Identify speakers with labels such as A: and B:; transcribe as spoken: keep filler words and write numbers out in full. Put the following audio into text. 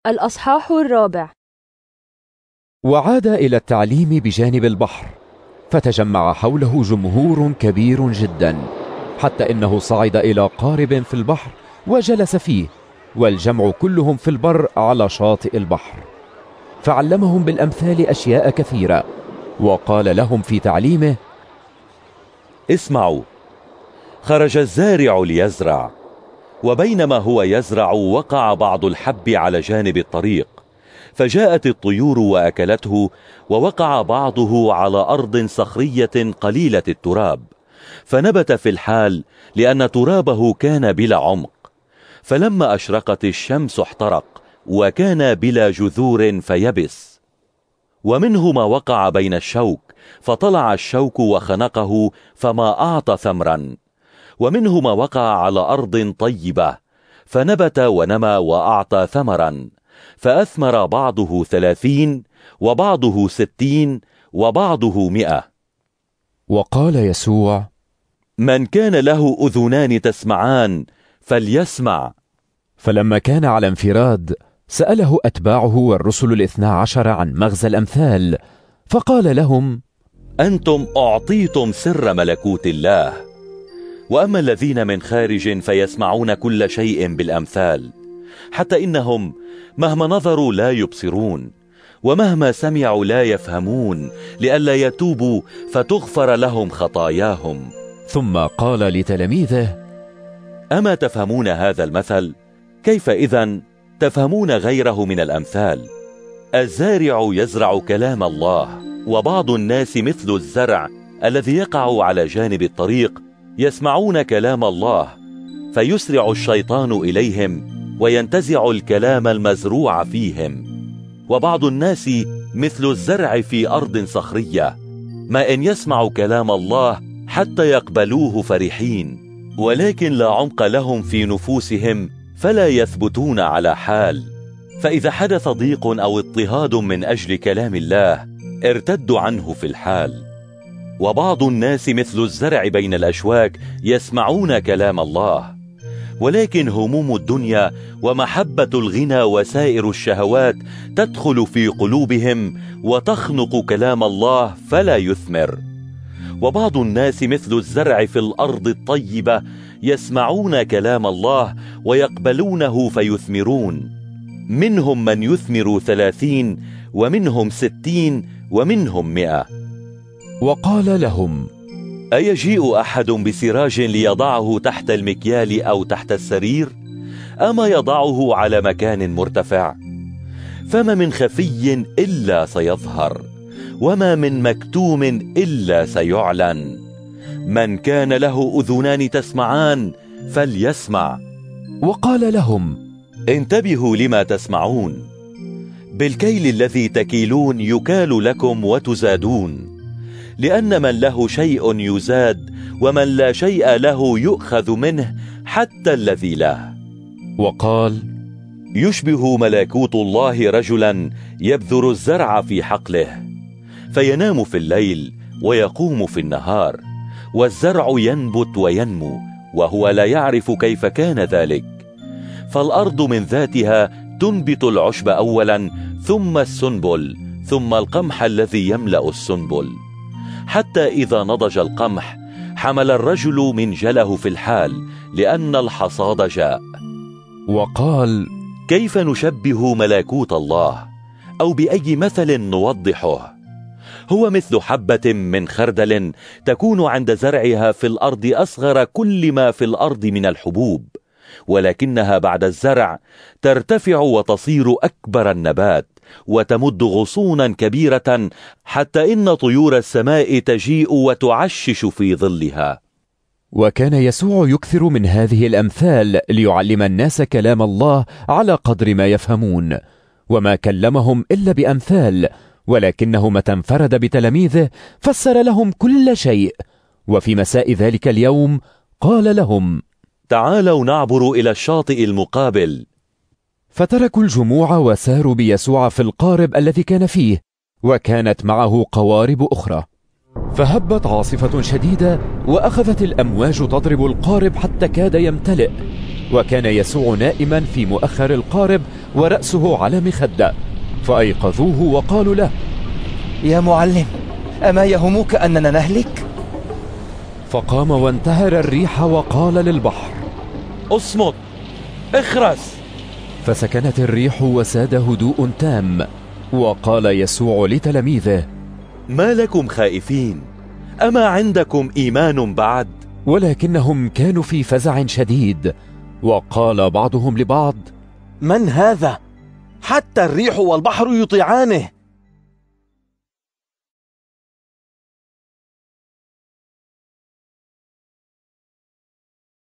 A: الأصحاح الرابع.
B: وعاد إلى التعليم بجانب البحر، فتجمع حوله جمهور كبير جدا، حتى إنه صعد إلى قارب في البحر وجلس فيه، والجمع كلهم في البر على شاطئ البحر. فعلمهم بالأمثال أشياء كثيرة، وقال لهم في تعليمه:
C: اسمعوا، خرج الزارع ليزرع، وبينما هو يزرع وقع بعض الحب على جانب الطريق، فجاءت الطيور وأكلته، ووقع بعضه على أرض صخرية قليلة التراب، فنبت في الحال لأن ترابه كان بلا عمق. فلما أشرقت الشمس احترق، وكان بلا جذور فيبس. ومنه ما وقع بين الشوك، فطلع الشوك وخنقه فما أعطى ثمرا. ومنه ما وقع على أرض طيبة، فنبت ونمى وأعطى ثمرا، فأثمر بعضه ثلاثين، وبعضه ستين، وبعضه مئة.
B: وقال يسوع:
C: من كان له أذنان تسمعان فليسمع.
B: فلما كان على انفراد سأله أتباعه والرسل الاثنى عشر عن مغزى الأمثال، فقال لهم:
C: أنتم أعطيتم سر ملكوت الله، وأما الذين من خارج فيسمعون كل شيء بالأمثال، حتى إنهم مهما نظروا لا يبصرون، ومهما سمعوا لا يفهمون، لئلا يتوبوا فتغفر لهم خطاياهم.
B: ثم قال لتلاميذه:
C: أما تفهمون هذا المثل؟ كيف إذن تفهمون غيره من الأمثال؟ الزارع يزرع كلام الله، وبعض الناس مثل الزرع الذي يقع على جانب الطريق، يسمعون كلام الله، فيسرع الشيطان إليهم وينتزع الكلام المزروع فيهم. وبعض الناس مثل الزرع في أرض صخرية، ما إن يسمع كلام الله حتى يقبلوه فرحين، ولكن لا عمق لهم في نفوسهم، فلا يثبتون على حال. فإذا حدث ضيق أو اضطهاد من أجل كلام الله، ارتدوا عنه في الحال. وبعض الناس مثل الزرع بين الأشواك، يسمعون كلام الله، ولكن هموم الدنيا ومحبة الغنى وسائر الشهوات تدخل في قلوبهم وتخنق كلام الله فلا يثمر. وبعض الناس مثل الزرع في الأرض الطيبة، يسمعون كلام الله ويقبلونه فيثمرون، منهم من يثمر ثلاثين، ومنهم ستين، ومنهم مئة.
B: وقال لهم:
C: أيجيء أحد بسراج ليضعه تحت المكيال أو تحت السرير؟ أما يضعه على مكان مرتفع؟ فما من خفي إلا سيظهر، وما من مكتوم إلا سيعلن. من كان له أذنان تسمعان فليسمع.
B: وقال لهم:
C: انتبهوا لما تسمعون، بالكيل الذي تكيلون يكال لكم وتزادون، لأن من له شيء يزاد، ومن لا شيء له يؤخذ منه حتى الذي له.
B: وقال:
C: يشبه ملكوت الله رجلا يبذر الزرع في حقله، فينام في الليل ويقوم في النهار، والزرع ينبت وينمو، وهو لا يعرف كيف كان ذلك. فالأرض من ذاتها تنبت العشب أولا، ثم السنبل، ثم القمح الذي يملأ السنبل، حتى إذا نضج القمح حمل الرجل منجله في الحال، لأن الحصاد جاء.
B: وقال:
C: كيف نشبه ملكوت الله؟ أو بأي مثل نوضحه؟ هو مثل حبة من خردل تكون عند زرعها في الأرض أصغر كل ما في الأرض من الحبوب، ولكنها بعد الزرع ترتفع وتصير أكبر النبات، وتمد غصونا كبيرة، حتى إن طيور السماء تجيء وتعشش في ظلها.
B: وكان يسوع يكثر من هذه الأمثال ليعلم الناس كلام الله على قدر ما يفهمون، وما كلمهم إلا بأمثال، ولكنه متى انفرد بتلاميذه فسر لهم كل شيء. وفي مساء ذلك اليوم قال لهم:
C: تعالوا نعبر إلى الشاطئ المقابل.
B: فتركوا الجموع وساروا بيسوع في القارب الذي كان فيه، وكانت معه قوارب أخرى. فهبت عاصفة شديدة، وأخذت الأمواج تضرب القارب حتى كاد يمتلئ، وكان يسوع نائما في مؤخر القارب ورأسه على مخدة، فأيقظوه وقالوا له:
A: يا معلم، أما يهمك أننا نهلك؟
B: فقام وانتهر الريح وقال للبحر:
C: اصمت، اخرس.
B: فسكنت الريح وساد هدوء تام. وقال يسوع لتلاميذه:
C: ما لكم خائفين؟ أما عندكم إيمان بعد؟
B: ولكنهم كانوا في فزع شديد، وقال بعضهم لبعض:
A: من هذا؟ حتى الريح والبحر يطيعانه.